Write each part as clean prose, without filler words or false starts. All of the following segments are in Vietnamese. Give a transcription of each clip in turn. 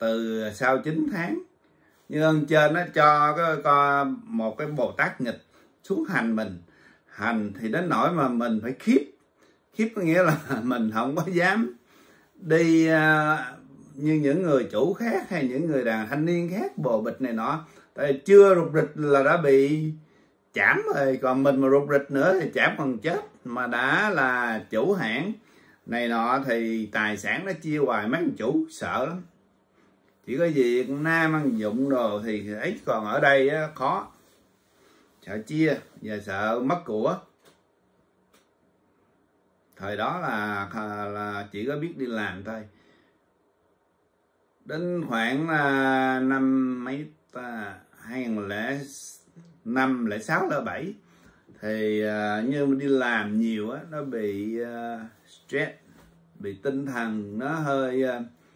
từ sau 9 tháng. Nhưng ơn trên nó cho một cái Bồ Tát nghịch xuống hành mình. Hành thì đến nỗi mà mình phải khiếp. Khiếp có nghĩa là mình không có dám đi như những người chủ khác hay những người đàn thanh niên khác bồ bịch này nọ. Tại chưa rụt rịch là đã bị chảm rồi, còn mình mà rụt rịch nữa thì chảm còn chết. Mà đã là chủ hãng này nọ thì tài sản nó chia hoài, mấy anh chủ sợ lắm. Chỉ có Việt Nam ăn dụng đồ thì ấy, còn ở đây á, khó, sợ chia và sợ mất của. Thời đó là chỉ có biết đi làm thôi. Đến khoảng năm mấy ta 2005, 06, 07 thì như đi làm nhiều á, nó bị stress, bị tinh thần nó hơi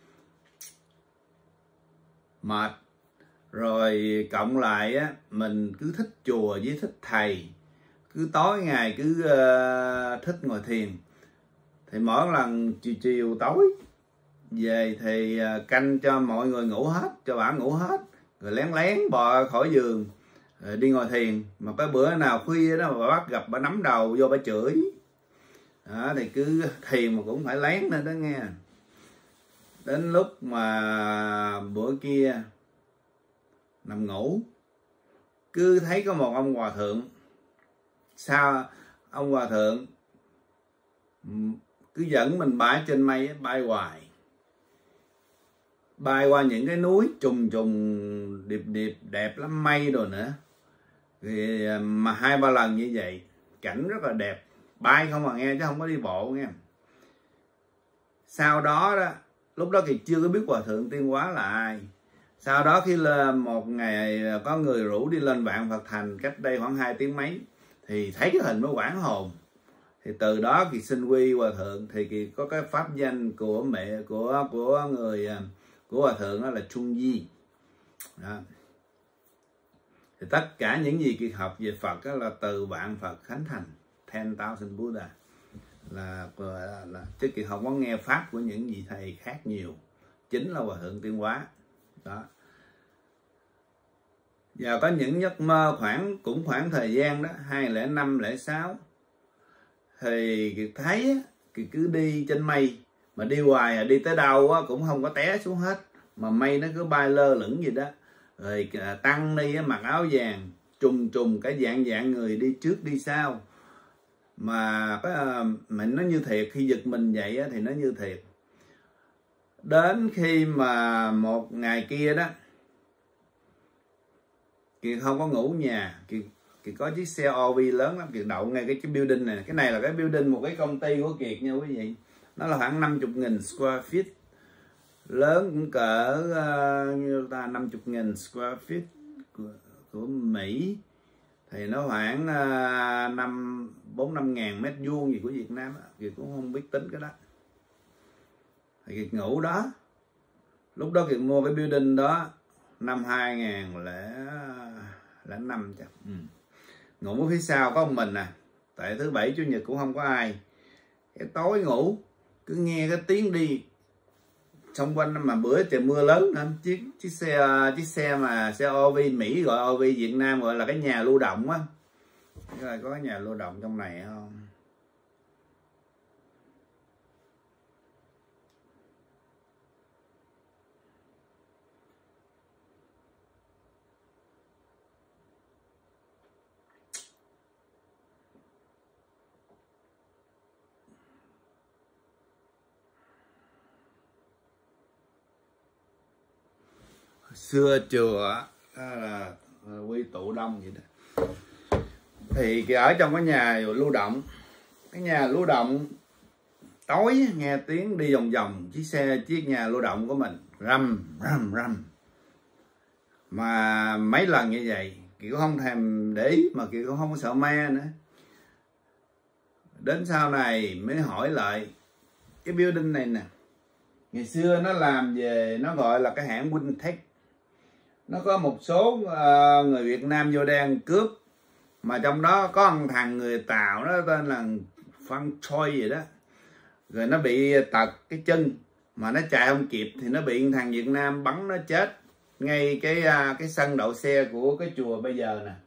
mệt. Rồi cộng lại á, mình cứ thích chùa với thích thầy, cứ tối ngày cứ thích ngồi thiền. Thì mỗi lần chiều tối về thì canh cho mọi người ngủ hết, cho bà ngủ hết, rồi lén lén bò khỏi giường rồi đi ngồi thiền. Mà cái bữa nào khuya đó mà bà bắt gặp bà nắm đầu vô bà chửi đó, thì cứ thiền mà cũng phải lén lên đó nghe. Đến lúc mà bữa kia nằm ngủ, cứ thấy có một ông hòa thượng. Sao ông hòa thượng cứ dẫn mình bay trên mây, bay hoài, bay qua những cái núi trùng trùng điệp điệp đẹp lắm, mây rồi nữa. Thì mà 2-3 lần như vậy, cảnh rất là đẹp, bay không mà nghe, chứ không có đi bộ nghe. Sau đó đó, lúc đó thì chưa có biết hòa thượng Tiên Hóa là ai. Sau đó khi là một ngày có người rủ đi lên Vạn Phật Thành cách đây khoảng 2 tiếng mấy, thì thấy cái hình mới quảng hồn. Thì từ đó thì xin quy hòa thượng, thì Kỳ có cái pháp danh của mẹ của người của hòa thượng đó là Trung Di. Đó. Thì tất cả những gì Kỳ học về Phật đó là từ Vạn Phật Khánh Thành, 10,000 Buddha, là chứ Kỳ không có nghe pháp của những vị thầy khác nhiều, chính là hòa thượng Tiên Hóa. Đó. Và có những giấc mơ khoảng thời gian đó 2005, 06 thì Kiệt thấy Kiệt cứ đi trên mây, mà đi hoài đi tới đâu cũng không có té xuống hết, mà mây nó cứ bay lơ lửng gì đó. Rồi tăng ni mặc áo vàng trùng cái dạng người đi trước đi sau, mà nó như thiệt. Khi giật mình vậy thì nó như thiệt. Đến khi mà một ngày kia đó, Kiệt không có ngủ nhà, Kiệt có chiếc xe OV lớn lắm, Kiệt đậu ngay cái building này. Cái này là cái building một cái công ty của Kiệt nha quý vị. Nó là khoảng 50.000 square feet, lớn cũng cỡ như ta 50.000 square feet của Mỹ, thì nó khoảng 4-5 ngàn mét vuông gì của Việt Nam. Kiệt cũng không biết tính cái đó. Thì Kiệt ngủ đó. Lúc đó Kiệt mua cái building đó năm 2005 chắc. Ngủ phía sau có một mình tại thứ Bảy Chủ nhật cũng không có ai. Cái tối ngủ cứ nghe cái tiếng đi xung quanh, mà bữa trời mưa lớn nữa, chiếc xe mà xe OV Mỹ gọi OV Việt Nam gọi là cái nhà lưu động á. Rồi có cái nhà lưu động trong này không? Xưa chùa là quy tụ đông vậy đó. Thì ở trong cái nhà lưu động, cái nhà lưu động tối nghe tiếng đi vòng vòng chiếc nhà lưu động của mình rầm. Mà mấy lần như vậy Kiều không thèm để ý, mà Kiều cũng không có sợ ma nữa. Đến sau này mới hỏi lại cái building này nè, ngày xưa nó làm về, nó gọi là cái hãng Wintech. Nó có một số người Việt Nam vô đang cướp, mà trong đó có một thằng người Tàu nó tên là Phan Choi vậy đó. Rồi nó bị tật cái chân, mà nó chạy không kịp thì nó bị thằng Việt Nam bắn nó chết ngay cái sân đậu xe của cái chùa bây giờ nè.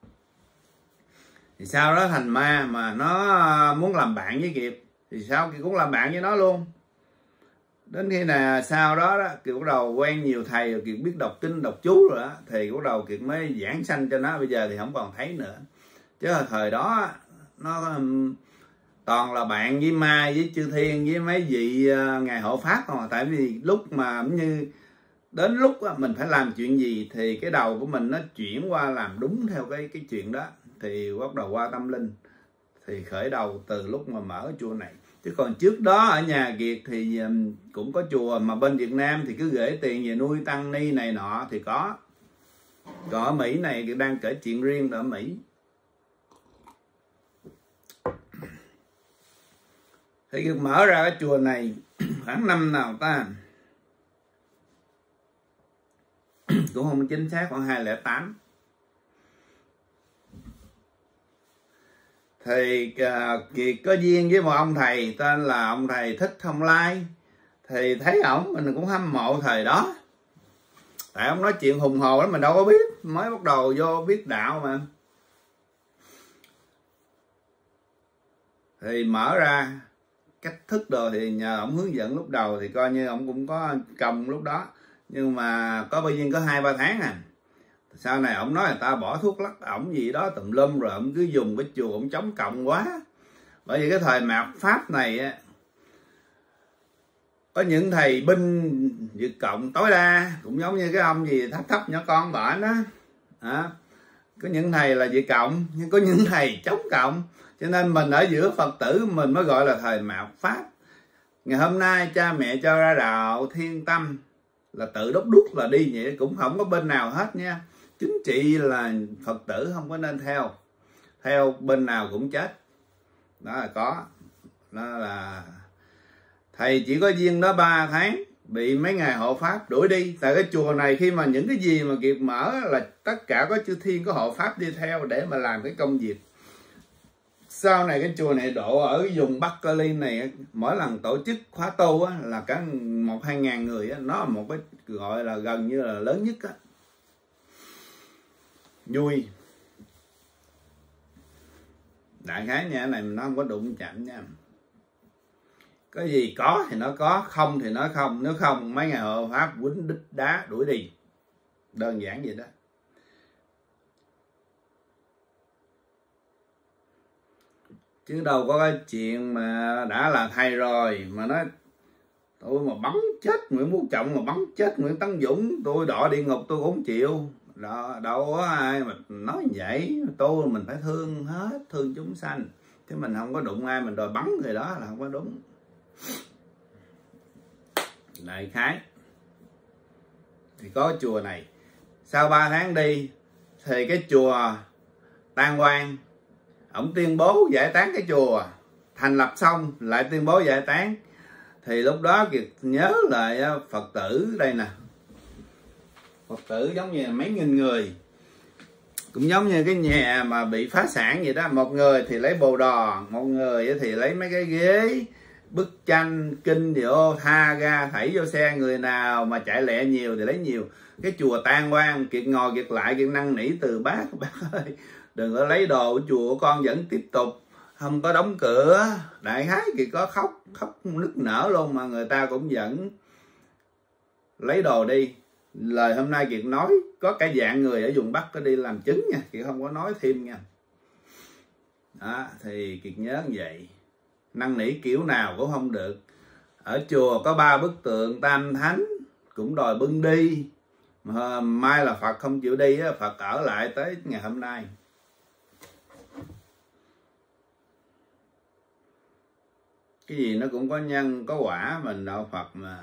Thì sau đó thành ma mà nó muốn làm bạn với Kiệt thì sao Kiệt cũng làm bạn với nó luôn. Đến khi nào sau đó Kiệt bắt đầu quen nhiều thầy rồi, Kiệt biết đọc kinh đọc chú rồi đó, thì bắt đầu Kiệt mới giảng sanh cho nó. Bây giờ thì không còn thấy nữa, chứ thời đó nó toàn là bạn với ma với chư thiên với mấy vị ngài hộ pháp không. Tại vì lúc mà như đến lúc mình phải làm chuyện gì thì cái đầu của mình nó chuyển qua làm đúng theo cái chuyện đó, thì bắt đầu qua tâm linh, thì khởi đầu từ lúc mà mở chùa này. Chứ còn trước đó ở nhà Kiệt thì cũng có chùa, mà bên Việt Nam thì cứ gửi tiền về nuôi tăng ni này nọ thì có. Còn ở Mỹ này Kiệt đang kể chuyện riêng ở Mỹ. Thì Kiệt mở ra cái chùa này khoảng năm nào ta cũng không chính xác, khoảng 2008. Thì Kiệt có duyên với một ông thầy tên là ông thầy Thích Thông Lai. Thì thấy ổng mình cũng hâm mộ thời đó, tại ông nói chuyện hùng hồ lắm, mình đâu có biết, mới bắt đầu vô biết đạo mà. Thì mở ra cách thức đồ thì nhờ ổng hướng dẫn lúc đầu, thì coi như ổng cũng có công lúc đó, nhưng mà có bao nhiêu có 2-3 tháng à. Sau này ổng nói người ta bỏ thuốc lắc ổng gì đó tùm lum, rồi ổng cứ dùng cái chùa ổng chống cộng quá. Bởi vì cái thời mạt Pháp này á, có những thầy binh Việt Cộng tối đa, cũng giống như cái ông gì thấp nhỏ con bển đó. Có những thầy là Việt Cộng, nhưng có những thầy chống cộng. Cho nên mình ở giữa Phật tử mình mới gọi là thời mạt Pháp. Ngày hôm nay cha mẹ cho ra đạo thiên tâm là tự đốt đuốc là đi vậy, cũng không có bên nào hết nha. Chính trị là Phật tử không có nên theo bên nào cũng chết. Đó là có. Đó là thầy chỉ có duyên đó 3 tháng bị mấy ngài hộ pháp đuổi đi. Tại cái chùa này khi mà những cái gì mà Kiệt mở là tất cả có chư thiên có hộ pháp đi theo để mà làm cái công việc. Sau này cái chùa này độ ở vùng Bắc Berlin này, mỗi lần tổ chức khóa tu á, là cả 1-2 ngàn người á, nó là một cái gọi là gần như là lớn nhất á. Vui. Đại khái nha, này nó không có đụng chạm nha. Cái gì có thì nó có, không thì nó không. Nếu không mấy ngài hộ pháp quýnh đít đá đuổi đi. Đơn giản vậy đó. Chứ đâu có cái chuyện mà đã là thầy rồi mà nói tôi mà bắn chết Nguyễn Phú Trọng, mà bắn chết Nguyễn Tấn Dũng, tôi đọa địa ngục tôi cũng không chịu. Đó, đâu có ai mà nói như vậy. Tôi mình phải thương hết, thương chúng sanh, chứ mình không có đụng ai mình đòi bắn người đó là không có đúng. Đại khái thì có chùa này. Sau 3 tháng đi thì cái chùa tan hoang. Ông tuyên bố giải tán cái chùa, thành lập xong lại tuyên bố giải tán. Thì lúc đó Kiệt nhớ lại Phật tử đây nè. Phật tử giống như mấy nghìn người, cũng giống như cái nhà mà bị phá sản vậy đó. Một người thì lấy bồ đò, một người thì lấy mấy cái ghế, bức tranh, kinh thì tha ra thảy vô xe. Người nào mà chạy lẹ nhiều thì lấy nhiều. Cái chùa tan hoang, Kiệt ngồi Kiệt lại, Kiệt năn nỉ từ bác ơi, đừng có lấy đồ của chùa, con vẫn tiếp tục, không có đóng cửa. Đại khái Kiệt có khóc nức nở luôn, mà người ta cũng vẫn lấy đồ đi. Lời hôm nay Kiệt nói có cả dạng người ở vùng Bắc có đi làm chứng nha, Kiệt không có nói thêm nha. Đó, thì Kiệt nhớ như vậy. Năn nỉ kiểu nào cũng không được. Ở chùa có 3 bức tượng Tam Thánh cũng đòi bưng đi, mà mai là Phật không chịu đi, Phật ở lại tới ngày hôm nay. Cái gì nó cũng có nhân có quả, mình đạo Phật mà.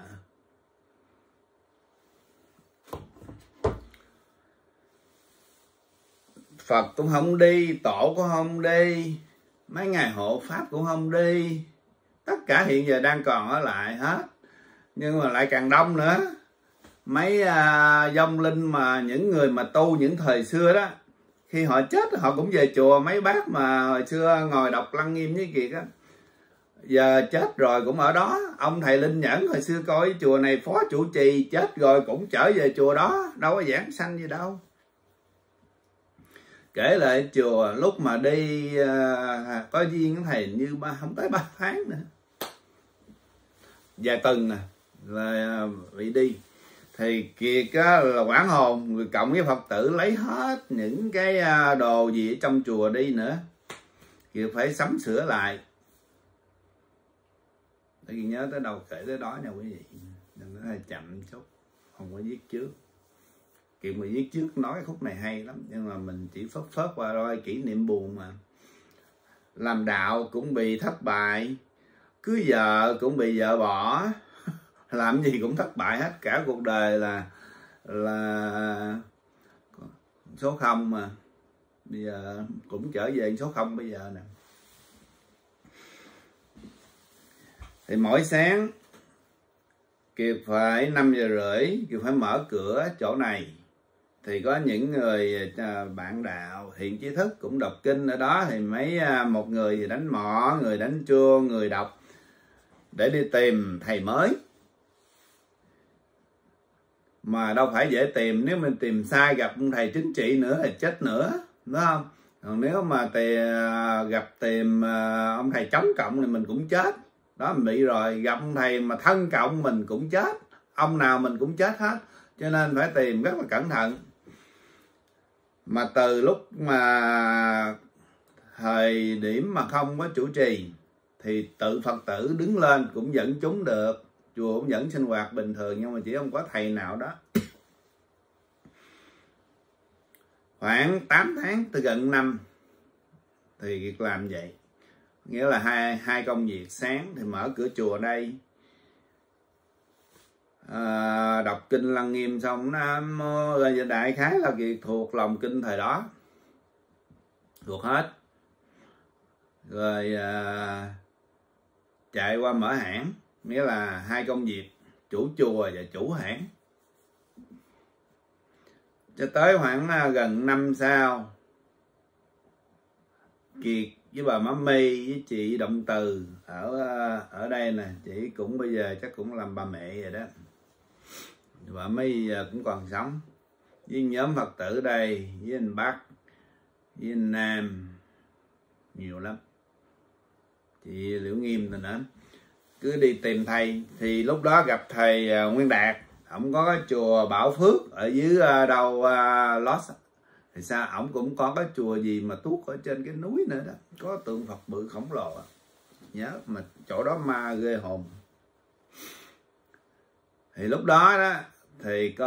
Phật cũng không đi, tổ cũng không đi, mấy ngài hộ pháp cũng không đi. Tất cả hiện giờ đang còn ở lại hết. Nhưng mà lại càng đông nữa. Mấy vong linh mà những người mà tu những thời xưa đó, khi họ chết họ cũng về chùa. Mấy bác mà hồi xưa ngồi đọc Lăng Nghiêm với Kiệt á, giờ chết rồi cũng ở đó. Ông thầy Linh Nhẫn hồi xưa coi chùa này phó chủ trì, chết rồi cũng trở về chùa đó, đâu có giảng sanh gì đâu. Kể lại chùa lúc mà đi có duyên thầy như không tới 3 tháng nữa, vài tuần nè là bị đi. Thì Kiệt là quản hồn, người cộng với Phật tử lấy hết những cái đồ gì ở trong chùa đi nữa. Kiệt phải sắm sửa lại. Để Kiệt nhớ tới đâu kể tới đó nha quý vị, đừng có chậm chút, không có viết trước. Kiệt mà viết trước nói cái khúc này hay lắm, nhưng mà mình chỉ phớt qua thôi, kỷ niệm buồn mà. Làm đạo cũng bị thất bại, cưới vợ cũng bị vợ bỏ, làm gì cũng thất bại hết, cả cuộc đời là số 0 mà. Bây giờ cũng trở về số 0 bây giờ nè. Thì mỗi sáng Kiệt phải 5:30 Kiệt phải mở cửa chỗ này. Thì có những người bạn đạo thiện trí thức cũng đọc kinh ở đó. Thì một người thì đánh mõ, người đánh chuông, người đọc để đi tìm thầy mới. Mà đâu phải dễ tìm, nếu mình tìm sai gặp ông thầy chính trị nữa thì chết nữa, đúng không? Còn nếu mà tìm ông thầy chống cộng thì mình cũng chết. Đó, mình bị rồi. Gặp ông thầy mà thân cộng mình cũng chết, ông nào mình cũng chết hết. Cho nên phải tìm rất là cẩn thận. Mà từ lúc mà thời điểm mà không có chủ trì thì tự Phật tử đứng lên cũng dẫn chúng được, chùa cũng vẫn sinh hoạt bình thường, nhưng mà chỉ không có thầy nào đó. Khoảng 8 tháng tới gần năm thì Kiệt làm vậy. Nghĩa là hai công việc. Sáng thì mở cửa chùa đây, đọc kinh Lăng Nghiêm xong Nam Mô, rồi đại khái là Kiệt thuộc lòng kinh thời đó, thuộc hết. Rồi chạy qua mở hãng, nghĩa là hai công việc, chủ chùa và chủ hãng. Cho tới khoảng gần năm sau, Kiệt với bà Má My với chị Động Từ ở đây nè, chị cũng bây giờ chắc cũng làm bà mẹ rồi đó. Bà My giờ cũng còn sống, với nhóm Phật tử đây, với anh Bắc, với anh Nam, nhiều lắm, chị Liễu Nghiêm rồi nữa. Cứ đi tìm thầy. Thì lúc đó gặp thầy Nguyên Đạt, ổng có cái chùa Bảo Phước ở dưới đâu Lost. Thì sao ổng cũng có cái chùa gì mà tuốt ở trên cái núi nữa đó, có tượng Phật bự khổng lồ. Nhớ mà chỗ đó ma ghê hồn. Thì lúc đó đó thì có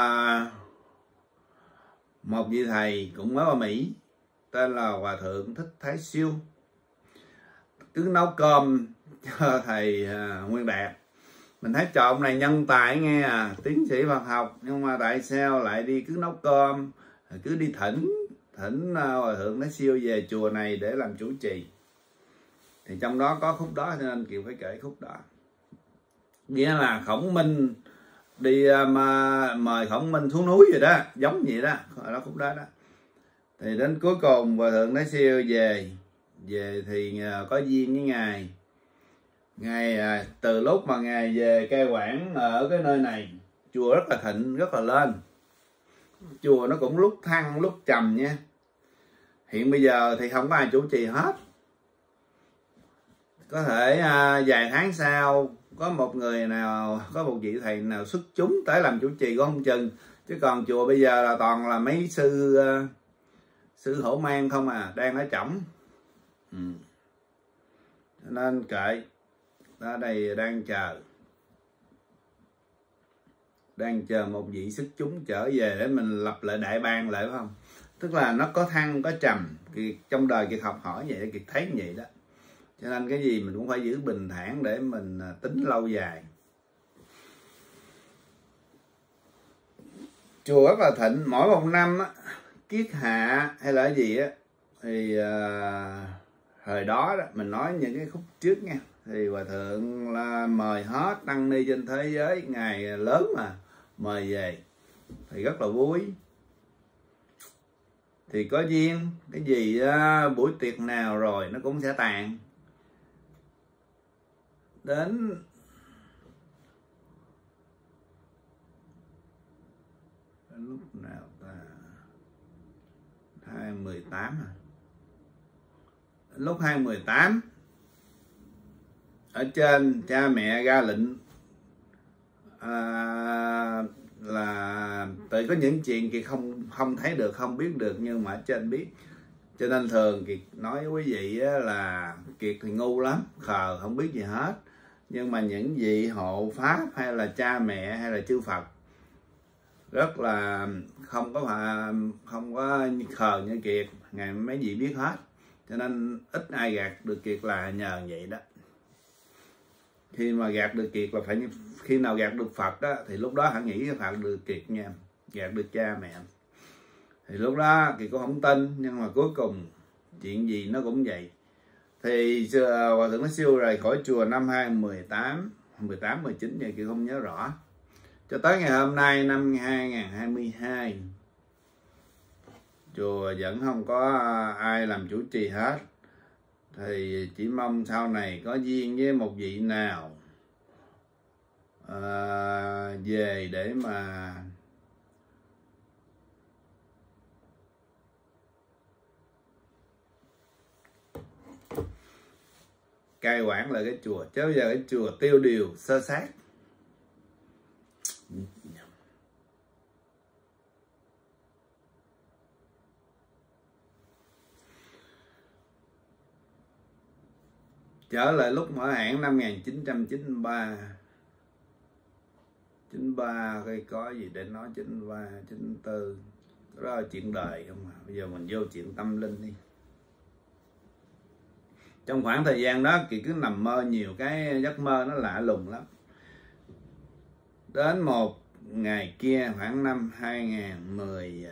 một vị thầy cũng mới qua Mỹ, tên là Hòa Thượng Thích Thái Siêu, cứ nấu cơm cho thầy Nguyên Đạt. Mình thấy trời, ông này nhân tài nghe tiến sĩ Phật học, nhưng mà tại sao lại đi cứ nấu cơm, cứ đi thỉnh Hòa Thượng Thái Siêu về chùa này để làm chủ trì. Thì trong đó có khúc đó, cho nên Kiều phải kể khúc đó. Nghĩa là Khổng Minh đi mời Khổng Minh xuống núi vậy đó, giống vậy đó, gọi là khúc đó đó. Thì đến cuối cùng Hòa Thượng Thái Siêu về thì có duyên với ngài từ lúc mà ngài về cai quản ở cái nơi này, chùa rất là thịnh, rất là lên. Chùa nó cũng lúc thăng lúc trầm nha. Hiện bây giờ thì không có ai chủ trì hết. Có thể vài tháng sau có một người nào, có một vị thầy nào xuất chúng tới làm chủ trì cũng không chừng. Chứ còn chùa bây giờ là toàn là mấy sư hổ mang không đang ở trỏng. Nên kệ, ở đây đang chờ một vị xuất chúng trở về để mình lập lại đại bang lại, phải không? Tức là nó có thăng có trầm. Trong đời Kiệt học hỏi vậy, Kiệt thấy vậy đó. Cho nên cái gì mình cũng phải giữ bình thản để mình tính lâu dài. Chùa rất là thịnh. Mỗi một năm á, kiết hạ hay là cái gì á, thì thời đó mình nói những cái khúc trước nha, thì Hòa Thượng là mời hết tăng ni trên thế giới, ngày lớn mà mời về thì rất là vui. Thì có duyên cái gì buổi tiệc nào rồi nó cũng sẽ tàn. đến lúc nào ta 2018 à? Lúc 2018 ở trên cha mẹ ra lệnh là tự có những chuyện Kiệt không thấy được, không biết được, nhưng mà ở trên biết. Cho nên thường Kiệt nói với quý vị là Kiệt thì ngu lắm, khờ không biết gì hết, nhưng mà những vị hộ pháp hay là cha mẹ hay là chư Phật rất là không có khờ như Kiệt, ngày mấy vị biết hết, cho nên ít ai gạt được Kiệt là nhờ vậy đó. Khi mà gạt được Kiệt là phải khi nào gạt được Phật đó, thì lúc đó hãy nghĩ cái Phật được Kiệt nha, gạt được cha mẹ thì lúc đó Kiệt cũng không tin, nhưng mà cuối cùng chuyện gì nó cũng vậy. Thì Hòa Thượng nó siêu rời khỏi chùa năm 2018, 19 giờ Kiệt không nhớ rõ, cho tới ngày hôm nay năm 2022 chùa vẫn không có ai làm chủ trì hết. Thì chỉ mong sau này có duyên với một vị nào về để mà cai quản lại cái chùa, chứ bây giờ cái chùa tiêu điều sơ sát. Trở lại lúc mở hãng năm 1993 coi có gì để nói. 93, 94 đó là chuyện đời không à. Bây giờ mình vô chuyện tâm linh đi. Trong khoảng thời gian đó Kiệt cứ nằm mơ nhiều cái giấc mơ nó lạ lùng lắm. Đến một ngày kia khoảng năm 2010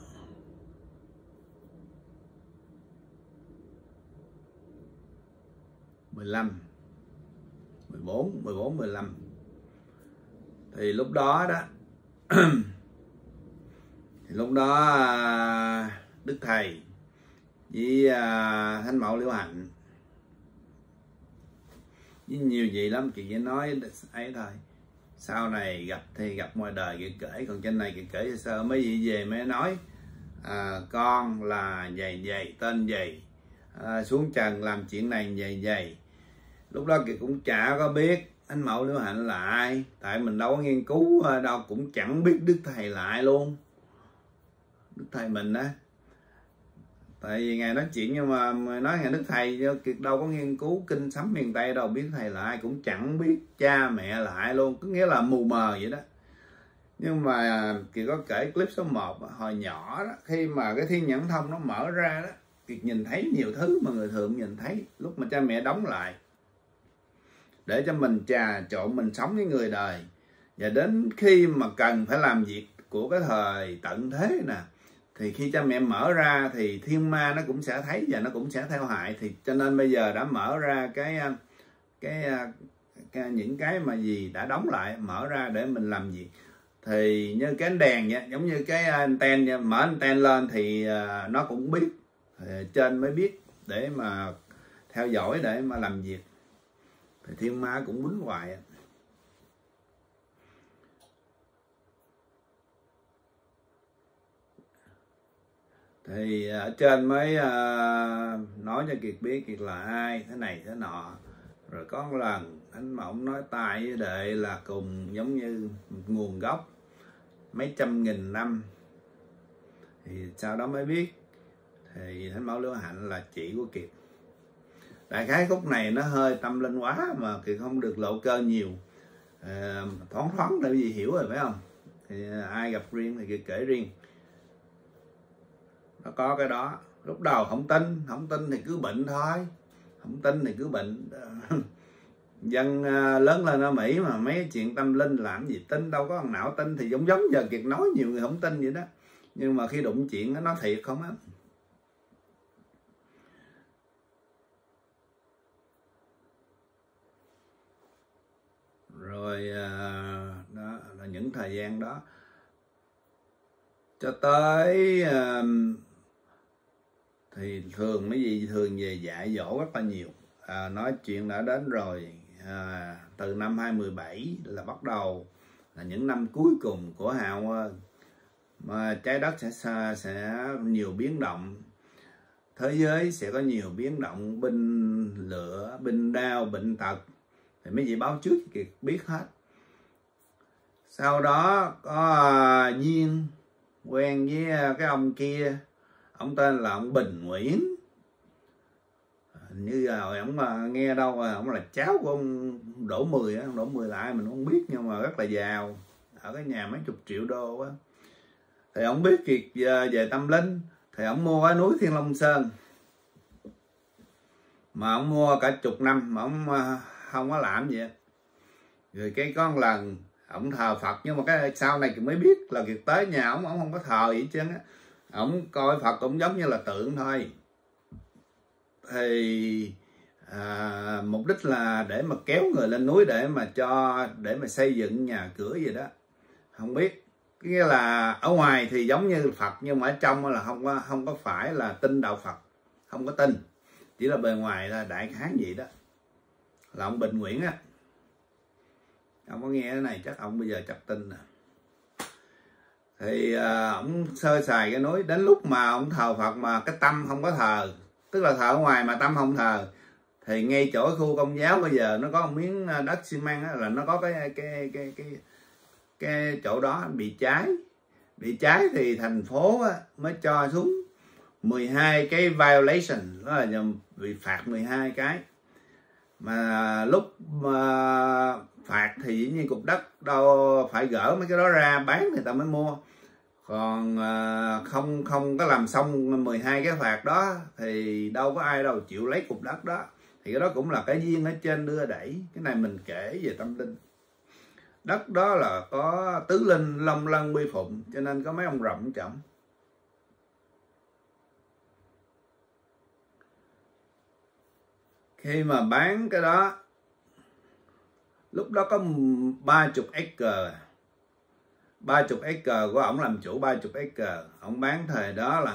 15 14 15 thì lúc đó thì lúc đó Đức Thầy với Thánh Mẫu Liễu Hạnh với nhiều gì lắm chị chỉ nói ấy thôi. Sau này gặp thì gặp ngoài đời Kiệt kể, còn trên này Kiệt kể sơ mấy vị về mới nói con là dày tên dày, xuống trần làm chuyện này dày. Lúc đó Kiệt cũng chả có biết Thánh Mẫu Liễu Hạnh là ai, tại mình đâu có nghiên cứu đâu, cũng chẳng biết Đức Thầy là ai luôn, Đức Thầy mình á. Tại vì Ngài nói chuyện nhưng mà nói Ngài Đức Thầy, Kiệt đâu có nghiên cứu kinh sấm miền Tây đâu, biết Thầy là ai, cũng chẳng biết cha mẹ là ai luôn, cứ nghĩa là mù mờ vậy đó. Nhưng mà Kiệt có kể clip số 1 hồi nhỏ đó, khi mà cái thiên nhãn thông nó mở ra đó, Kiệt nhìn thấy nhiều thứ mà người thường nhìn thấy lúc mà cha mẹ đóng lại, để cho mình trà trộn, mình sống với người đời. Và đến khi mà cần phải làm việc của cái thời tận thế nè, thì khi cha mẹ mở ra thì thiên ma nó cũng sẽ thấy và nó cũng sẽ theo hại. Thì cho nên bây giờ đã mở ra những cái mà gì đã đóng lại, mở ra để mình làm việc. Thì như cái ánh đèn vậy, giống như cái anten vậy, mở anten lên thì nó cũng biết, thì trên mới biết để mà theo dõi, để mà làm việc. Thì thiên ma cũng quýnh hoài. Thì ở trên mới nói cho Kiệt biết Kiệt là ai, thế này thế nọ. Rồi có một lần Thánh Mẫu nói tai với đệ là cùng giống như nguồn gốc mấy trăm nghìn năm. Thì sau đó mới biết thì Thánh Mẫu Liễu Hạnh là chị của Kiệt. Đại khái khúc này nó hơi tâm linh quá mà Kiệt không được lộ cơ nhiều, thoáng để gì hiểu rồi phải không. Thì ai gặp riêng thì Kiệt kể riêng. Nó có cái đó. Lúc đầu không tin thì cứ bệnh thôi, không tin thì cứ bệnh. Dân lớn lên ở Mỹ mà mấy chuyện tâm linh làm gì tin, đâu có thằng nào tin. Thì giống giờ Kiệt nói nhiều người không tin vậy đó, nhưng mà khi đụng chuyện nó thiệt không á. Rồi đó là những thời gian đó cho tới thì thường mấy gì thường về dạy dỗ rất là nhiều. Nói chuyện đã đến rồi từ năm 2017 là bắt đầu là những năm cuối cùng của Hào ơi, mà trái đất sẽ nhiều biến động, thế giới sẽ có nhiều biến động, binh lửa, binh đao, bệnh tật, thì mấy vị báo trước Kiệt biết hết. Sau đó có duyên quen với cái ông kia, ông tên là ông Bình Nguyễn, như rồi ông nghe đâu rồi, ông là cháu của ông Đỗ Mười á. Ông Đỗ Mười là ai mình không biết, nhưng mà rất là giàu, ở cái nhà mấy chục triệu đô á. Thì ông biết Kiệt về tâm linh, thì ông mua cái núi Thiên Long Sơn, mà ông mua cả chục năm mà ông không có làm gì. Rồi cái có một lần ông thờ Phật, nhưng mà cái sau này Kiệt mới biết là Kiệt tới nhà ông không có thờ gì hết trơn á. Ông coi Phật cũng giống như là tượng thôi. Thì mục đích là để mà kéo người lên núi để mà xây dựng nhà cửa gì đó, không biết. Nghĩa là ở ngoài thì giống như Phật, nhưng mà ở trong là không có phải là tin đạo Phật, không có tin, chỉ là bề ngoài là đại khái gì đó. Là ông Bình Nguyễn á, ông có nghe cái này chắc ông bây giờ chắc tin nè. Thì ông sơ sài cái núi, đến lúc mà ông thờ Phật mà cái tâm không có thờ, tức là thờ ở ngoài mà tâm không thờ, thì ngay chỗ khu Công giáo bây giờ nó có một miếng đất xi măng á, là nó có cái chỗ đó bị cháy thì thành phố á, mới cho xuống 12 cái violation, đó là bị phạt 12 cái. Mà lúc mà phạt thì dĩ nhiên cục đất đâu phải gỡ mấy cái đó ra bán người ta mới mua, còn không có làm xong 12 cái phạt đó thì đâu có ai đâu chịu lấy cục đất đó. Thì cái đó cũng là cái duyên ở trên đưa đẩy. Cái này mình kể về tâm linh. Đất đó là có tứ linh long lân quy phụng, cho nên có mấy ông rộng trọng. Khi mà bán cái đó, lúc đó có 30 acre, 30 acre của ổng làm chủ 30 acre. Ổng bán thời đó là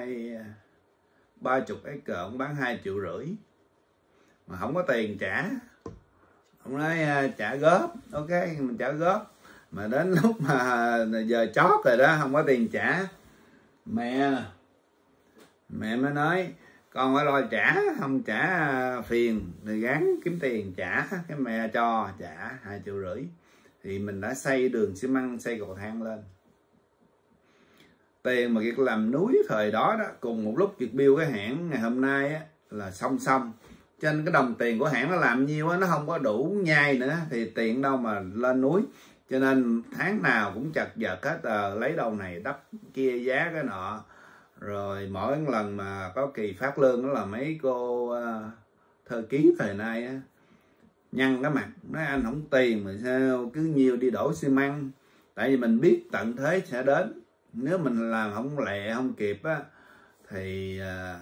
30 acre, ổng bán 2,5 triệu, mà không có tiền trả. Ông nói trả góp, ok mình trả góp. Mà đến lúc mà giờ chót rồi đó, không có tiền trả, mẹ mới nói con phải lo trả, không trả phiền thì gắng kiếm tiền trả. Cái mẹ cho trả 2,5 triệu. Thì mình đã xây đường xi măng, xây cầu thang lên. Tiền mà Kiệt làm núi thời đó đó, cùng một lúc Kiệt build cái hãng ngày hôm nay á, là song song. Cho nên cái đồng tiền của hãng nó làm nhiêu á, nó không có đủ nhai nữa, thì tiền đâu mà lên núi. Cho nên tháng nào cũng chật vật hết, lấy đâu này đắp kia giá cái nọ. Rồi mỗi lần mà có kỳ phát lương đó là mấy cô thơ ký thời nay á, nhăn cái mặt nói anh không tiền mà sao cứ nhiều đi đổ xi măng. Tại vì mình biết tận thế sẽ đến, nếu mình làm không lẹ không kịp á, thì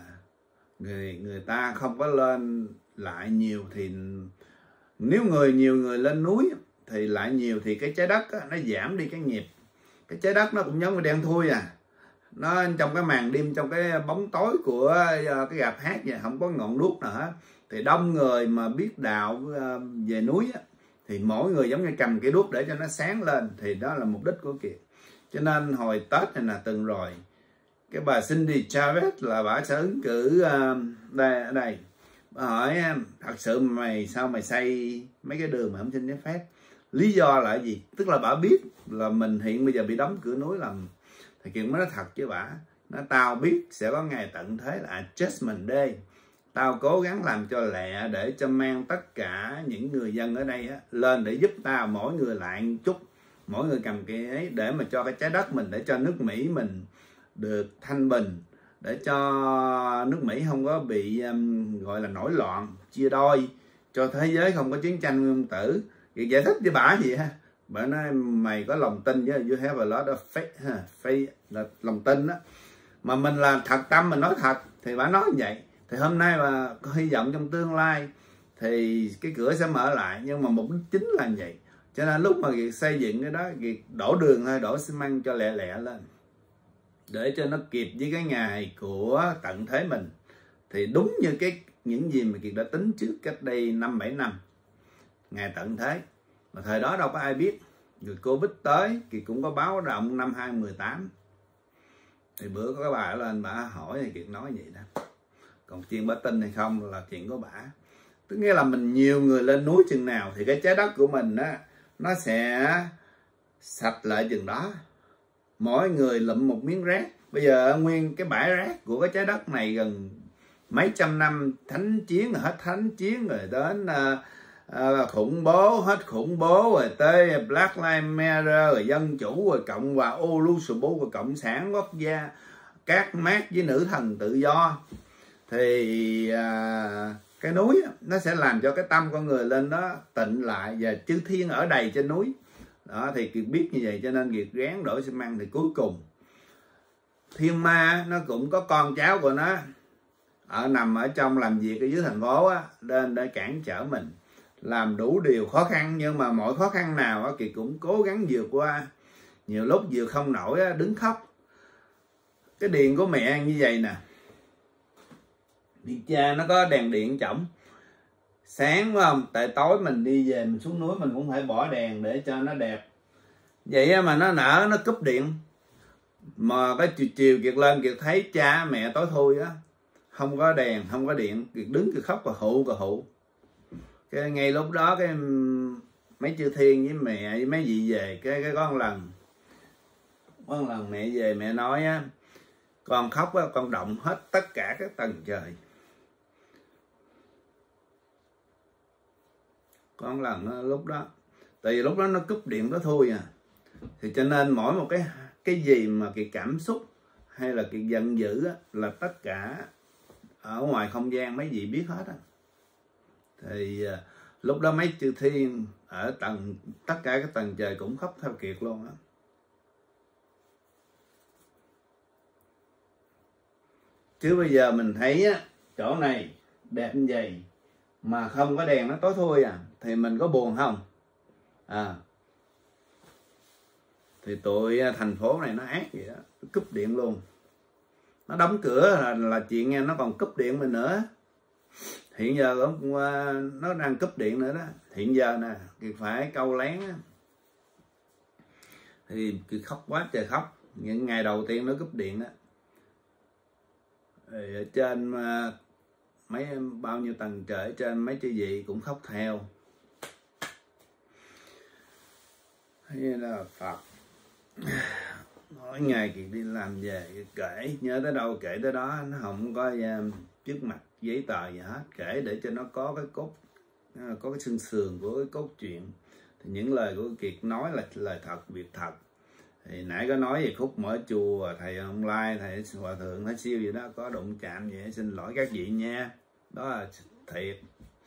người ta không có lên lại nhiều. Thì nếu nhiều người lên núi thì lại nhiều, thì cái trái đất á, nó giảm đi cái nghiệp. Cái trái đất nó cũng giống như đen thui nó trong cái màn đêm, trong cái bóng tối của cái gạp hát vậy, không có ngọn đuốc nào hết. Thì đông người mà biết đạo về núi á, thì mỗi người giống như cầm cái đuốc để cho nó sáng lên. Thì đó là mục đích của Kiệt. Cho nên hồi Tết này là từng rồi, cái bà Cindy Chavez là bà sẽ ứng cử ở đây. Bà hỏi thật sự mày sao mày xây mấy cái đường mà không xin giấy phép? Lý do là gì? Tức là bà biết là mình hiện bây giờ bị đóng cửa núi làm. Thì Kiệt mới nói thật với bà, nó tao biết sẽ có ngày tận thế là Adjustment Day. Tao cố gắng làm cho lẹ để cho mang tất cả những người dân ở đây á, lên để giúp tao, mỗi người lại một chút, mỗi người cầm cái ấy, để mà cho cái trái đất mình, để cho nước Mỹ mình được thanh bình, để cho nước Mỹ không có bị gọi là nổi loạn, chia đôi, cho thế giới không có chiến tranh nguyên tử. Kiệt giải thích với bà gì ha, bà nói mày có lòng tin với you have a lot of faith, faith là lòng tin đó, mà mình là thật tâm mình nói thật. Thì bà nói như vậy. Thì hôm nay mà hy vọng trong tương lai thì cái cửa sẽ mở lại, nhưng mà mục đích chính là như vậy. Cho nên lúc mà Kiệt xây dựng cái đó, Kiệt đổ đường hay đổ xi măng cho lẹ lẹ lên, để cho nó kịp với cái ngày của tận thế mình. Thì đúng như những gì mà Kiệt đã tính trước cách đây 5-7 năm. ngày tận thế. Mà thời đó đâu có ai biết. Rồi Covid tới Kiệt cũng có báo động năm 2018. Thì bữa có cái bà lên bà hỏi thì Kiệt nói vậy đó. Còn chuyện bà tin hay không là chuyện của bà. Tức nghĩa là mình nhiều người lên núi chừng nào thì cái trái đất của mình á nó sẽ sạch lại chừng đó. Mỗi người lụm một miếng rác. Bây giờ nguyên cái bãi rác của cái trái đất này gần mấy trăm năm thánh chiến rồi, hết thánh chiến rồi đến khủng bố, hết khủng bố rồi tới Black Lives Matter rồi dân chủ rồi Cộng hòa Ulusubu rồi Cộng sản quốc gia, các mác với nữ thần tự do. Thì cái núi nó sẽ làm cho cái tâm con người lên đó tịnh lại, và chư thiên ở đầy trên núi đó. Thì Kiệt biết như vậy cho nên Kiệt ráng đổ xi măng. Thì cuối cùng thiên ma nó cũng có con cháu của nó nằm ở trong làm việc ở dưới thành phố á, lên để cản trở mình, làm đủ điều khó khăn. Nhưng mà mọi khó khăn nào á Kiệt cũng cố gắng vượt qua. Nhiều lúc vượt không nổi á, đứng khóc. Cái điện của mẹ như vậy nè, điện cha nó có đèn điện chổng sáng phải không, tại tối mình đi về mình xuống núi mình cũng phải bỏ đèn để cho nó đẹp. Vậy mà nó nở, nó cúp điện. Mà cái chiều Kiệt lên Kiệt thấy cha mẹ tối thui á, không có đèn không có điện, Kiệt đứng Kiệt khóc cà hụ. Cái ngay lúc đó cái mấy chư thiên với mẹ với mấy vị về, cái có một lần mẹ về mẹ nói á, con khóc á, con động hết tất cả các tầng trời. Con lần lúc đó tại vì lúc đó nó cúp điện đó thôi à. Thì cho nên mỗi một cái gì mà cái cảm xúc hay là cái giận dữ á, là tất cả ở ngoài không gian mấy vị biết hết á. Thì lúc đó mấy chư thiên ở tất cả các tầng trời cũng khóc theo Kiệt luôn á. Chứ bây giờ mình thấy á, chỗ này đẹp như vậy mà không có đèn nó tối thui à, thì mình có buồn không? Thì tụi thành phố này nó ác vậy đó, nó cúp điện luôn. Nó đóng cửa là chuyện nghe, nó còn cúp điện mình nữa. Hiện giờ nó đang cúp điện nữa đó. Hiện giờ nè, Kiệt phải câu lén á. Thì Kiệt khóc quá trời khóc. Những ngày đầu tiên nó cúp điện á, ở trên bao nhiêu tầng trời trên mấy chư vị cũng khóc theo. Thế là Phật mỗi ngày Kiệt đi làm về kể, nhớ tới đâu kể tới đó. Nó không có trước mặt giấy tờ gì hết, kể để cho nó có cái cốt, có cái xương sườn của cái cốt truyện. Thì những lời của Kiệt nói là lời thật, việc thật. Thì nãy có nói về khúc mở chùa, thầy ông Lai, thầy Hòa Thượng Thái Siêu gì đó có đụng chạm vậy, xin lỗi các vị nha. Đó là thiệt.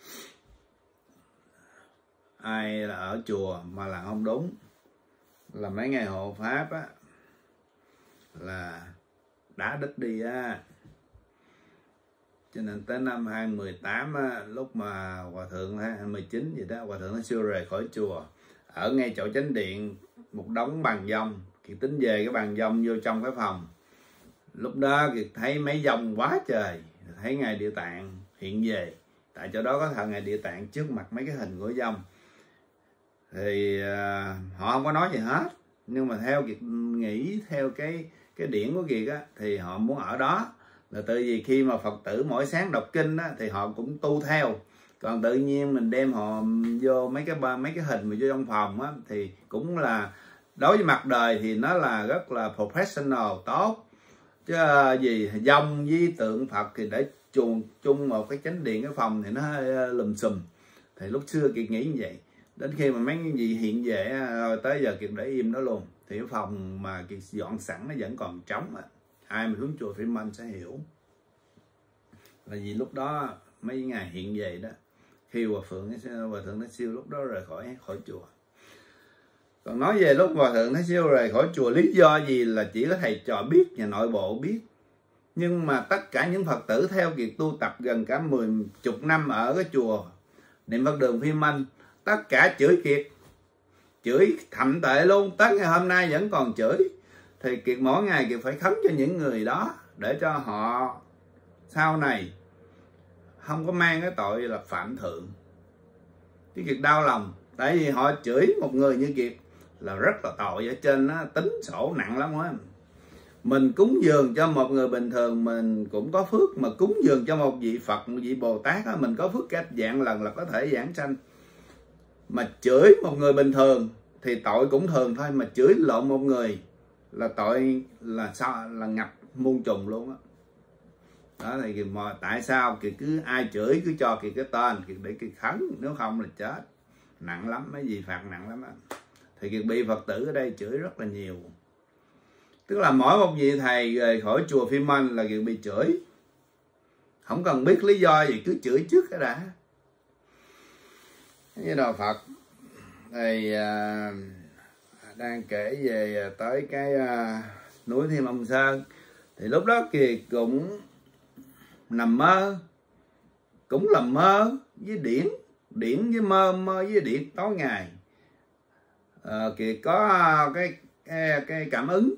Ai là ở chùa mà làm không đúng là mấy ngày hộ pháp á là đã đứt đi á. Cho nên tới năm 2018 á, lúc mà Hòa Thượng 2019 gì đó, Hòa Thượng Thái Siêu rời khỏi chùa, ở ngay chỗ chánh điện một đống bàn dông. Kiệt tính về cái bàn dông vô trong cái phòng. Lúc đó Kiệt thấy mấy dông quá trời, thấy Ngài Địa Tạng hiện về. Tại chỗ đó có thờ Ngài Địa Tạng trước mặt mấy cái hình của dông. Thì họ không có nói gì hết. Nhưng mà theo Kiệt nghĩ, theo cái điển của Kiệt á, thì họ muốn ở đó. Là tự vì khi mà Phật tử mỗi sáng đọc kinh á, thì họ cũng tu theo. Còn tự nhiên mình đem họ vô mấy cái hình mà vô trong phòng á, thì cũng là đối với mặt đời thì nó là rất là professional, tốt. Chứ gì dông với tượng Phật thì để chung một cái chánh điện cái phòng thì nó hơi lùm xùm. Thì lúc xưa Kiệt nghĩ như vậy. Đến khi mà mấy cái gì hiện về rồi tới giờ Kiệt để im đó luôn. Thì cái phòng mà Kiệt dọn sẵn nó vẫn còn trống. Ai mà xuống chùa Thủy Minh sẽ hiểu. Là vì lúc đó mấy ngày hiện về đó, khi Hòa Thượng Thái Siêu lúc đó rời khỏi chùa. Còn nói về lúc Hòa Thượng Thái Siêu rời khỏi chùa, lý do gì là chỉ có thầy trò biết và nội bộ biết. Nhưng mà tất cả những Phật tử theo Kiệt tu tập gần cả 10 năm ở cái chùa Niệm Phật Đường Phiên Minh, tất cả chửi Kiệt, chửi thậm tệ luôn, tới ngày hôm nay vẫn còn chửi. Thì Kiệt mỗi ngày Kiệt phải khấn cho những người đó để cho họ sau này không có mang cái tội là phạm thượng. Cái Kiệt đau lòng, tại vì họ chửi một người như Kiệt là rất là tội, ở trên nó tính sổ nặng lắm á. Mình cúng dường cho một người bình thường mình cũng có phước, mà cúng dường cho một vị Phật, một vị Bồ Tát á, mình có phước cách dạng lần là có thể giảng sanh. Mà chửi một người bình thường thì tội cũng thường thôi, mà chửi lộn một người là tội là sao, là ngập muôn trùng luôn á. Đó thì mà tại sao Kiệt cứ ai chửi cứ cho Kiệt cái tên Kiệt để Kiệt khấn, nếu không là chết nặng lắm, mấy gì phạt nặng lắm á. Thì Kiệt bị Phật tử ở đây chửi rất là nhiều. Tức là mỗi một vị thầy rời khỏi chùa Phim Anh là Kiệt bị chửi, không cần biết lý do gì cứ chửi trước cái đã. Như đạo Phật thì đang kể về tới cái núi Thiên Long Sơn. Thì lúc đó Kiệt cũng nằm mơ, cũng là mơ với điển với mơ với điển tối ngày. Kiệt có cái cảm ứng.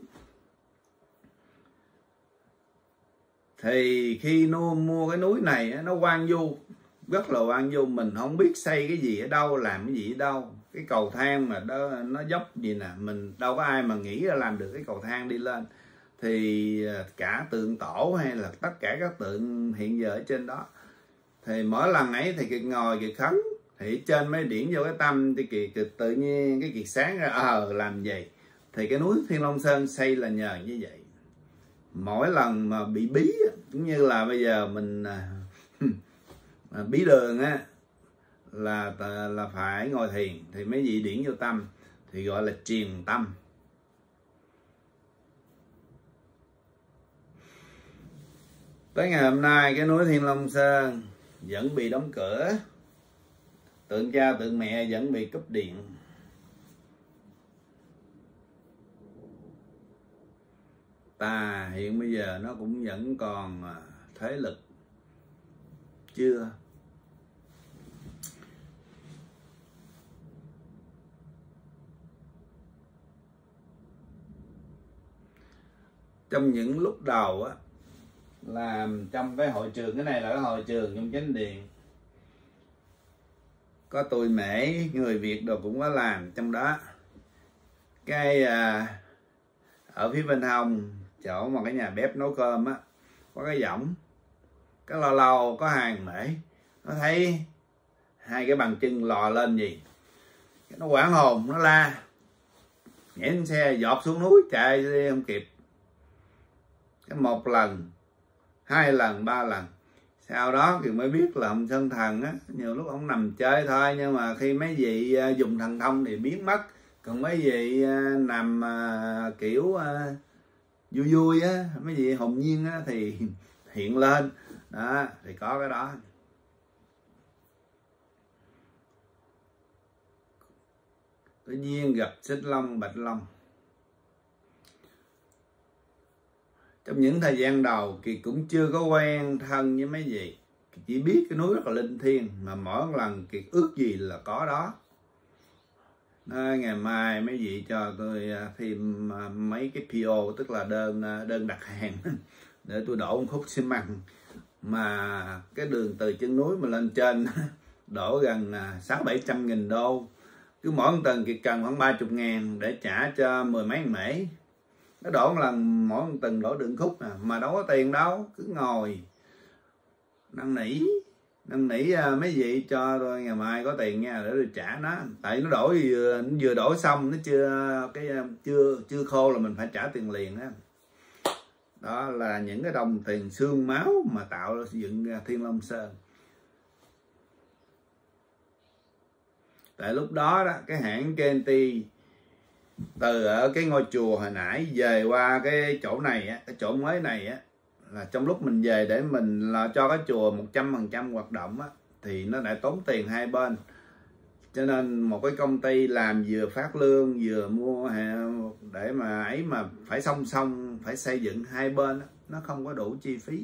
Thì khi mua cái núi này nó hoang vu, rất là hoang vu, mình không biết xây cái gì ở đâu, làm cái gì ở đâu. Cái cầu thang mà đó, nó dốc gì nè, mình đâu có ai mà nghĩ ra làm được cái cầu thang đi lên. Thì cả tượng tổ hay là tất cả các tượng hiện giờ ở trên đó, thì mỗi lần ấy thì Kiệt ngồi Kiệt khấn, thì trên mấy điển vô cái tâm thì Kiệt tự nhiên cái Kiệt sáng ra làm vậy. Thì cái núi Thiên Long Sơn xây là nhờ như vậy. Mỗi lần mà bị bí cũng như là bây giờ mình bí đường á, là phải ngồi thiền thì mấy vị điển vô tâm thì gọi là truyền tâm. Tới ngày hôm nay cái núi Thiên Long Sơn vẫn bị đóng cửa, tượng cha tượng mẹ vẫn bị cúp điện. Tà hiện bây giờ nó cũng vẫn còn thế lực chưa. Trong những lúc đầu á, làm trong cái hội trường, cái này là cái hội trường trong chánh điện, có tôi Mễ người Việt đồ cũng có làm trong đó. Cái ở phía bên hông chỗ mà cái nhà bếp nấu cơm á, có cái võng, cái lâu lâu có hàng Mễ nó thấy hai cái bàn chân lò lên gì, nó hoảng hồn, nó la, nhảy lên xe dọt xuống núi chạy đi không kịp. Cái một lần, hai lần, ba lần, sau đó thì mới biết là ông Sơn Thần á, nhiều lúc ông nằm chơi thôi, nhưng mà khi mấy vị dùng thần thông thì biến mất. Còn mấy vị nằm kiểu vui vui á, mấy vị hồn nhiên á thì hiện lên đó, thì có cái đó. Tự nhiên gặp Xích Long, Bạch Long. Trong những thời gian đầu Kiệt cũng chưa có quen thân với mấy vị, chỉ biết cái núi rất là linh thiêng, mà mỗi lần Kiệt ước gì là có đó. Ngày mai mấy vị cho tôi thêm mấy cái PO, tức là đơn đặt hàng để tôi đổ một khúc xi măng. Mà cái đường từ chân núi mà lên trên đổ gần 600-700 nghìn đô. Cứ mỗi một tuần Kiệt cần khoảng 30.000 để trả cho 10 mấy mễ. Nó đổ một lần, mỗi một tuần đổ đường khúc mà đâu có tiền đâu, cứ ngồi năn nỉ mấy vị cho tôi ngày mai có tiền nha để tôi trả nó. Tại nó đổ vừa đổ xong nó chưa khô là mình phải trả tiền liền á. Đó là những cái đồng tiền xương máu mà tạo ra dựng Thiên Long Sơn. Tại lúc đó cái hãng Kenti từ ở cái ngôi chùa hồi nãy về qua cái chỗ này á, cái chỗ mới này á, là trong lúc mình về để mình là cho cái chùa 100% hoạt động á, thì nó lại tốn tiền hai bên. Cho nên một cái công ty làm vừa phát lương vừa mua để mà ấy mà phải song song, phải xây dựng hai bên á, nó không có đủ chi phí.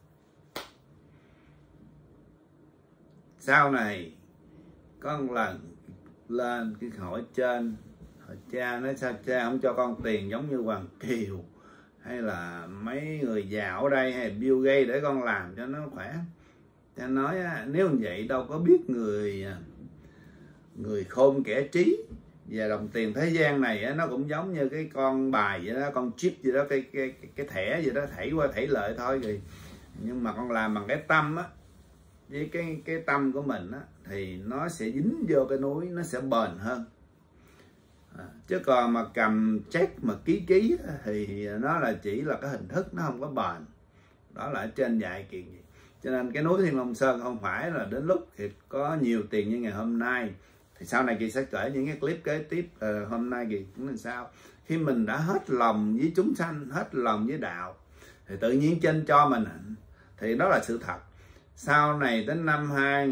Sau này có một lần lên cái hỏi trên, hỏi cha nói sao cha không cho con tiền giống như Hoàng Kiều hay là mấy người giàu ở đây hay Bill Gates để con làm cho nó khỏe. Cha nói nếu như vậy đâu có biết người người khôn kẻ trí. Và đồng tiền thế gian này á, nó cũng giống như cái con bài vậy đó, con chip vậy đó, cái thẻ vậy đó, thảy qua thảy lợi thôi. Thì nhưng mà con làm bằng cái tâm á, với cái tâm của mình á, thì nó sẽ dính vô cái núi, nó sẽ bền hơn. Chứ còn mà cầm check mà ký thì nó là chỉ là cái hình thức, nó không có bền. Đó là ở trên dạy kiện gì. Cho nên cái núi Thiên Long Sơn không phải là đến lúc thì có nhiều tiền như ngày hôm nay. Thì sau này Kiệt sẽ kể những cái clip kế tiếp. Hôm nay Kiệt cũng là sao, khi mình đã hết lòng với chúng sanh, hết lòng với đạo, thì tự nhiên trên cho mình, thì đó là sự thật. Sau này đến năm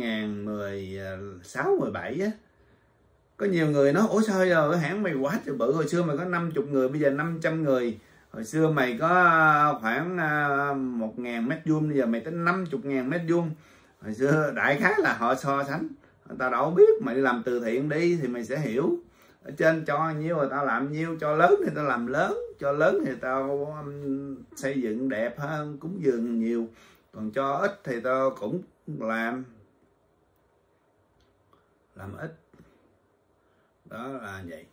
2016, 17 á, có nhiều người nói ủa sao giờ hãng mày quá trời bự, hồi xưa mày có 50 người, bây giờ 500 người. Hồi xưa mày có khoảng 1.000 mét vuông, bây giờ mày tới 50.000 mét vuông. Hồi xưa đại khái là họ so sánh. Người ta đâu biết, mày đi làm từ thiện đi thì mày sẽ hiểu. Ở trên cho nhiêu người ta làm nhiêu, cho lớn thì ta làm lớn, cho lớn thì tao xây dựng đẹp hơn, cúng dường nhiều. Còn cho ít thì tao cũng làm ít. Đó là vậy.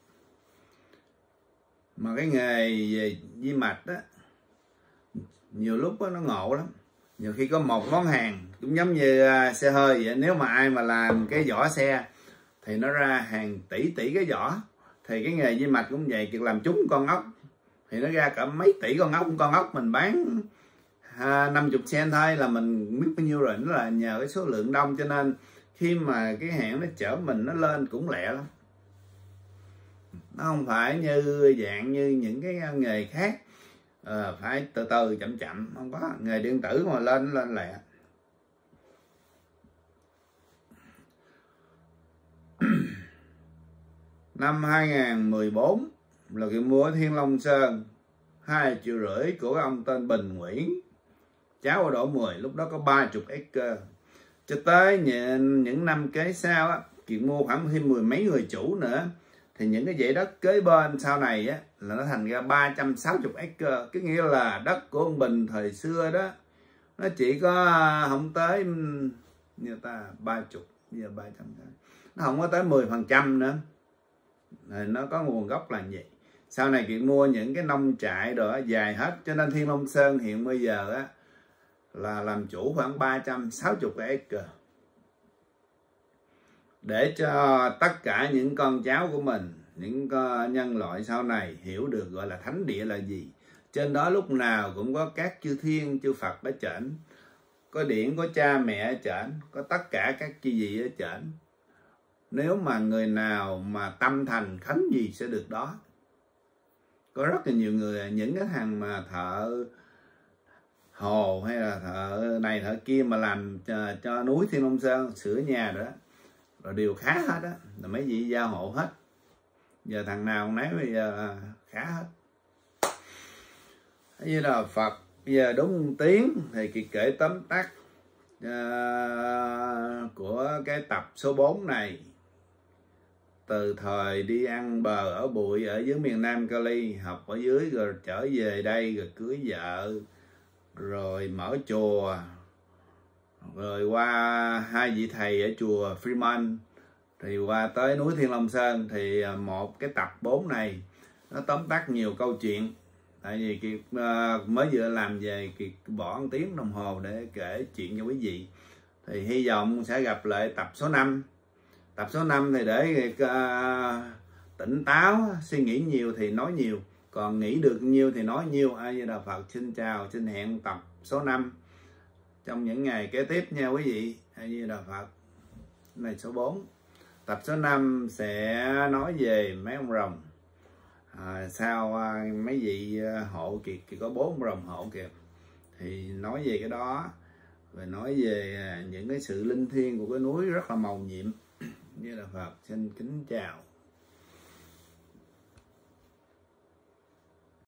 Mà cái nghề về vi mạch á, nhiều lúc đó, nó ngộ lắm. Nhiều khi có một món hàng cũng giống như xe hơi vậy. Nếu mà ai mà làm cái vỏ xe thì nó ra hàng tỷ cái vỏ. Thì cái nghề vi mạch cũng vậy. Kiệt làm trúng con ốc thì nó ra cả mấy tỷ con ốc. Con ốc mình bán 50 cent thôi là mình biết bao nhiêu rồi. Nó là nhờ cái số lượng đông, cho nên khi mà cái hãng nó chở mình nó lên cũng lẹ lắm. Nó không phải như dạng như những cái nghề khác, phải từ từ chậm chậm. Không có, nghề điện tử mà lên lẹ. Năm 2014 là Kiệt mua ở Thiên Long Sơn 2,5 triệu của ông tên Bình Nguyễn, cháu ở Đỗ 10, lúc đó có 30 acre. Cho tới những năm kế sau á, Kiệt mua khoảng thêm 10 mấy người chủ nữa, thì những cái dãy đất kế bên sau này á là nó thành ra 360 acre. Cái nghĩa là đất của ông Bình thời xưa đó, nó chỉ có không tới như ta 30, bây giờ 300, nó không có tới 10% nữa. Rồi nó có nguồn gốc là gì. Sau này Kiệt mua những cái nông trại rồi dài hết, cho nên Thiên Long Sơn hiện bây giờ á là làm chủ khoảng 360 acre, để cho tất cả những con cháu của mình, những nhân loại sau này hiểu được gọi là thánh địa là gì. Trên đó lúc nào cũng có các chư thiên chư Phật ở trển, có điển, có cha mẹ ở trển, có tất cả các chư vị ở trển. Nếu mà người nào mà tâm thành khấn gì sẽ được đó. Có rất là nhiều người, những cái thằng mà thợ hồ hay là thợ này thợ kia mà làm cho núi Thiên Long Sơn, sửa nhà đó, rồi đều khá hết á, là mấy vị gia hộ hết. Giờ thằng nào nấy bây giờ khá hết. Như là Phật bây giờ đúng tiếng thì Kiệt kể tóm tắt của cái tập số 4 này. Từ thời đi ăn bờ ở bụi ở dưới miền Nam Cali, học ở dưới, rồi trở về đây, rồi cưới vợ, rồi mở chùa, rồi qua 2 vị thầy ở chùa Freeman, thì qua tới núi Thiên Long Sơn. Thì một cái tập 4 này nó tóm tắt nhiều câu chuyện. Tại vì Kiệt mới vừa làm về, Kiệt bỏ 1 tiếng đồng hồ để kể chuyện cho quý vị. Thì hy vọng sẽ gặp lại tập số 5. Tập số 5 thì để tỉnh táo, suy nghĩ nhiều thì nói nhiều, còn nghĩ được nhiêu thì nói nhiêu. A Di Đà Phật. Xin chào, xin hẹn tập số 5 trong những ngày kế tiếp nha quý vị. A Di Đà Phật. Này số 4. Tập số 5 sẽ nói về mấy ông rồng. Sao mấy vị hộ Kiệt có 4 ông rồng hộ kìa, thì nói về cái đó, rồi nói về những cái sự linh thiêng của cái núi rất là màu nhiệm. Như là Phật. Xin kính chào.